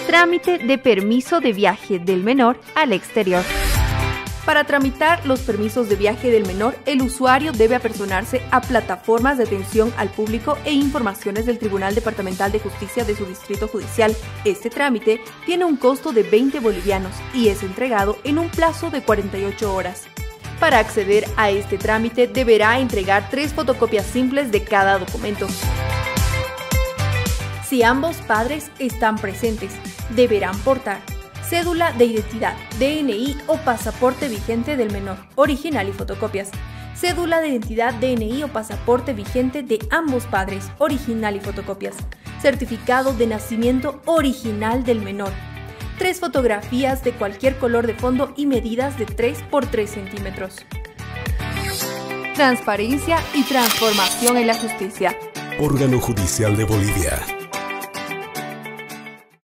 Trámite de permiso de viaje del menor al exterior. Para tramitar los permisos de viaje del menor, el usuario debe apersonarse a plataformas de atención al público e informaciones del Tribunal Departamental de Justicia de su distrito judicial. Este trámite tiene un costo de 20 bolivianos y es entregado en un plazo de 48 horas. Para acceder a este trámite deberá entregar 3 fotocopias simples de cada documento. Si ambos padres están presentes, deberán portar cédula de identidad, DNI o pasaporte vigente del menor, original y fotocopias. Cédula de identidad, DNI o pasaporte vigente de ambos padres, original y fotocopias. Certificado de nacimiento original del menor. 3 fotografías de cualquier color de fondo y medidas de 3 por 3 centímetros. Transparencia y transformación en la justicia. Órgano Judicial de Bolivia.